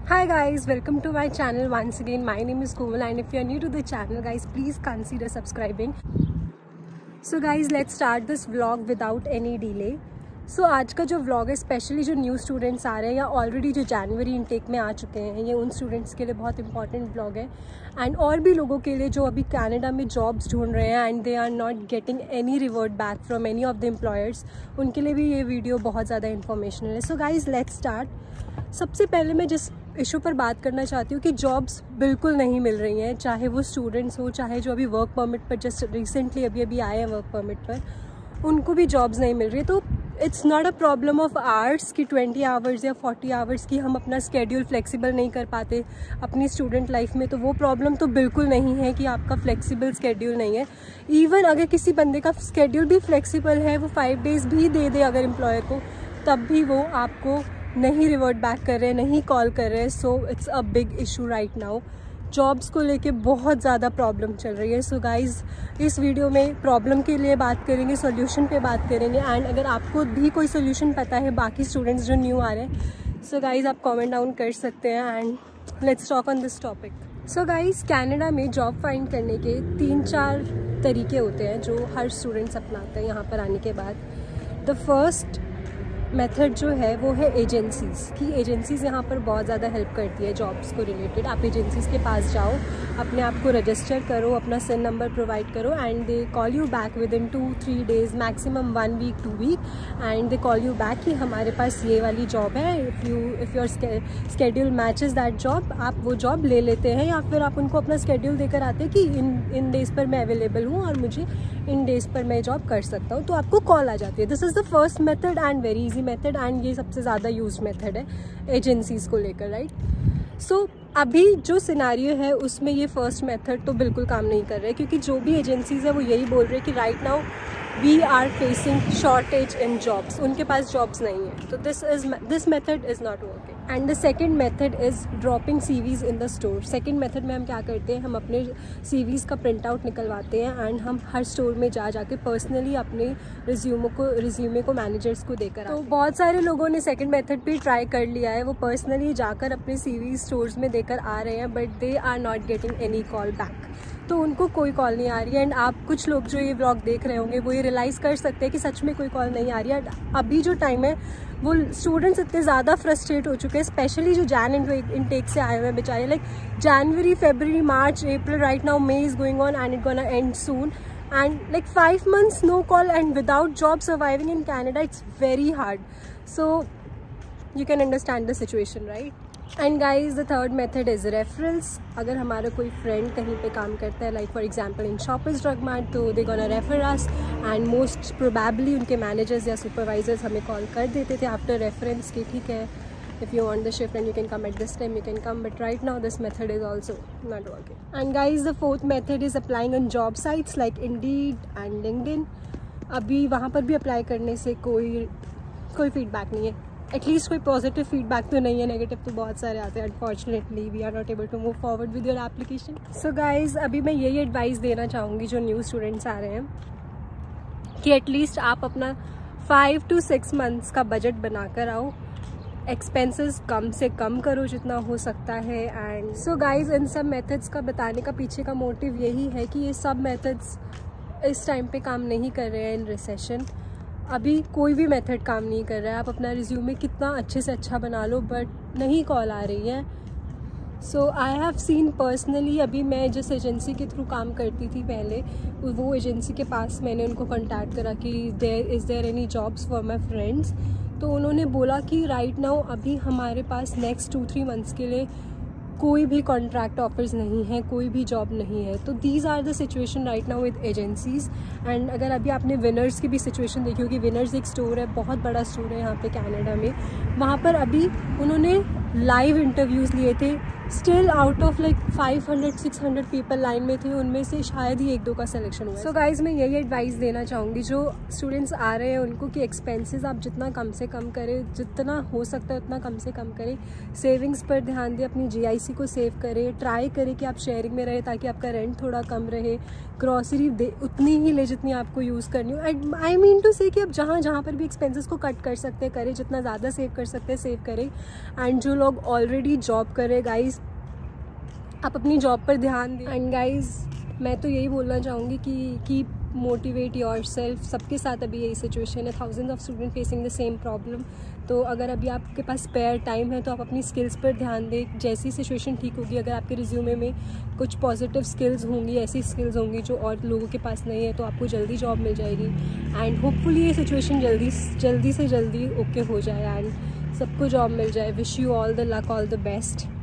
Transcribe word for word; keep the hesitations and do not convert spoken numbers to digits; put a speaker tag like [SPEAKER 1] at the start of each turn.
[SPEAKER 1] Hi guys, welcome to my channel once again. My name is Komal and if you are new to the channel guys, please consider subscribing. So guys, let's start this vlog without any delay. So आज का जो vlog है specially जो new students आ रहे हैं या already जो जनवरी intake में आ चुके हैं, ये उन स्टूडेंट्स के लिए बहुत इंपॉर्टेंट vlog है एंड और भी लोगों के लिए जो अभी कनाडा में जॉब्स ढूंढ रहे हैं and they are not getting any revert back from any of the employers, उनके लिए भी ये वीडियो बहुत ज़्यादा इन्फॉर्मेशनल है. So guys let's start. सबसे पहले मैं जिस इशू पर बात करना चाहती हूँ कि जॉब्स बिल्कुल नहीं मिल रही हैं, चाहे वो स्टूडेंट्स हो चाहे जो अभी वर्क परमिट पर जस्ट रिसेंटली अभी अभी आए हैं वर्क परमिट पर, उनको भी जॉब्स नहीं मिल रही. तो it's not a problem of hours कि ट्वेंटी आवर्स या फोर्टी आवर्स की हम अपना स्केड्यूल फ्लेक्सिबल नहीं कर पाते अपनी स्टूडेंट लाइफ में. तो वो प्रॉब्लम तो बिल्कुल नहीं है कि आपका फ्लेक्सिबल स्केड्यूल नहीं है. इवन अगर किसी बंदे का स्केड्यूल भी फ्लेक्सिबल है, वो फाइव डेज़ भी दे दे अगर एम्प्लॉयर को, तब भी वो आपको नहीं रिवर्ट बैक कर रहे हैं, नहीं कॉल कर रहे हैं. So it's a big issue right now. Jobs को लेके बहुत ज़्यादा प्रॉब्लम चल रही है. सो so गाइज़ इस वीडियो में प्रॉब्लम के लिए बात करेंगे, सॉल्यूशन पे बात करेंगे एंड अगर आपको भी कोई सॉल्यूशन पता है बाकी स्टूडेंट्स जो न्यू आ रहे हैं, सो गाइज़ आप कमेंट डाउन कर सकते हैं and let's talk on this topic. So guys Canada में जॉब फाइंड करने के तीन चार तरीके होते हैं जो हर स्टूडेंट्स अपनाते हैं यहाँ पर आने के बाद. द फर्स्ट मेथड जो है वो है एजेंसीज़ की. एजेंसीज़ यहाँ पर बहुत ज़्यादा हेल्प करती है जॉब्स को रिलेटेड. आप एजेंसीज़ के पास जाओ, अपने आप को रजिस्टर करो, अपना सिन नंबर प्रोवाइड करो and they call you back within two three days maximum one week two week and they call you back कि हमारे पास ये वाली जॉब है. If you if your schedule matches that job, आप वो job ले लेते हैं या फिर आप उनको अपना स्केड्यूल देकर आते हैं कि इन इन डेज़ पर मैं अवेलेबल हूँ और मुझे इन डेज़ पर मैं जॉब कर सकता हूँ, तो आपको कॉल आ जाती है. This is the first method and very easy method and ये सबसे ज़्यादा यूज मेथड है एजेंसीज़ को लेकर, राइट. सो अभी जो सिनारियो है उसमें ये फर्स्ट मेथड तो बिल्कुल काम नहीं कर रहा है, क्योंकि जो भी एजेंसीज़ है वो यही बोल रहे हैं कि right now we are facing shortage in jobs. उनके पास जॉब्स नहीं है. तो this is this method is not working. And the second method is dropping CVs in the store. Second method में हम क्या करते हैं, हम अपने सीवीज़ का प्रिंट आउट निकलवाते हैं एंड हम हर स्टोर में जा जाके पर्सनली अपने रिज्यूमो को रिज्यूमे को मैनेजर्स को देकर. तो बहुत सारे लोगों ने सेकेंड मेथड भी ट्राई कर लिया है, वो पर्सनली जाकर अपने सीवी स्टोर्स में देकर आ रहे हैं, but they are not getting any call back. तो उनको कोई कॉल नहीं आ रही है एंड आप कुछ लोग जो ये व्लॉग देख रहे होंगे वो ये रियलाइज़ कर सकते हैं कि सच में कोई कॉल नहीं आ रही है. अभी जो टाइम है वो स्टूडेंट्स इतने ज़्यादा फ्रस्ट्रेट हो चुके हैं, स्पेशली जो जैन इनटेक से आए हुए हैं बेचारे, like January February March April, right now May is going on and it gonna end soon and like five months no call and without job surviving in Canada, it's very hard. So you can understand the situation, right? And guys the third method is referrals. अगर हमारा कोई friend कहीं पे काम करता है, like for example in Shoppers Drug Mart, तो they gonna refer us and most probably उनके managers या supervisors हमें call कर देते थे after reference कि ठीक है, if you want the shift and you can come at this time, you can come, but right now this method is also not working. And guys the fourth method is applying on job sites like Indeed and LinkedIn. अभी वहाँ पर भी apply करने से कोई कोई feedback नहीं है, एटलीस्ट कोई पॉजिटिव फीडबैक तो नहीं है, नेगेटिव तो बहुत सारे आते हैं. Unfortunately we are not able to move forward with your application. So guys अभी मैं यही एडवाइस देना चाहूँगी जो न्यू स्टूडेंट्स आ रहे हैं कि एटलीस्ट आप अपना फाइव टू सिक्स मंथ्स का बजट बना कर आओ, एक्सपेंसेस कम से कम करो जितना हो सकता है. एंड सो गाइज इन सब मेथड्स का बताने का पीछे का मोटिव यही है कि ये सब मेथड्स इस टाइम पे काम नहीं कर रहे हैं इन रिसेशन. अभी कोई भी मेथड काम नहीं कर रहा है. आप अपना रिज्यूमे कितना अच्छे से अच्छा बना लो बट नहीं कॉल आ रही है. So I have seen personally, अभी मैं जिस एजेंसी के थ्रू काम करती थी पहले, वो एजेंसी के पास मैंने उनको कॉन्टैक्ट करा कि there is there any jobs for my friends. तो उन्होंने बोला कि राइट नाउ अभी हमारे पास नेक्स्ट टू थ्री मंथ्स के लिए कोई भी कॉन्ट्रैक्ट ऑफर्स नहीं है, कोई भी जॉब नहीं है. तो these are the situation right now with agencies. And अगर अभी आपने विनर्स की भी सिचुएशन देखी होगी, विनर्स एक स्टोर है, बहुत बड़ा स्टोर है यहाँ पे कनाडा में, वहाँ पर अभी उन्होंने लाइव इंटरव्यूज़ लिए थे still out of like five hundred six hundred people line में थे, उनमें से शायद ही एक दो का सिलेक्शन हुआ। सो गाइज मैं यही एडवाइस देना चाहूँगी जो स्टूडेंट्स आ रहे हैं उनको कि एक्सपेंसेस आप जितना कम से कम करें, जितना हो सकता है उतना कम से कम करें। सेविंग्स पर ध्यान दें, अपनी जी आई सी को सेव करें, ट्राई करें कि आप शेयरिंग में रहे ताकि आपका रेंट थोड़ा कम रहे। ग्रॉसरी दे उतनी ही ले जितनी आपको यूज़ करनी हो। आई मीन टू से कि आप जहाँ जहाँ पर भी एक्सपेंसेस को कट कर सकते हैं करें, जितना ज़्यादा सेव कर सकते हैं सेव करें। एंड जो लोग ऑलरेडी जॉब कर रहे गाइज, आप अपनी जॉब पर ध्यान दें। एंड गाइज मैं तो यही बोलना चाहूँगी कि कीप मोटिवेट योर सेल्फ। सबके साथ अभी यही सिचुएशन है, thousands of student facing the same problem. तो अगर अभी आपके पास स्पेयर टाइम है तो आप अपनी स्किल्स पर ध्यान दें। जैसी सिचुएशन ठीक होगी, अगर आपके रिज्यूमे में कुछ पॉजिटिव स्किल्स होंगी, ऐसी स्किल्स होंगी जो और लोगों के पास नहीं है, तो आपको जल्दी जॉब मिल जाएगी। एंड होपफुली ये सिचुएशन जल्दी जल्दी से जल्दी ओके हो जाए एंड सबको जॉब मिल जाए। Wish you all the luck, all the best.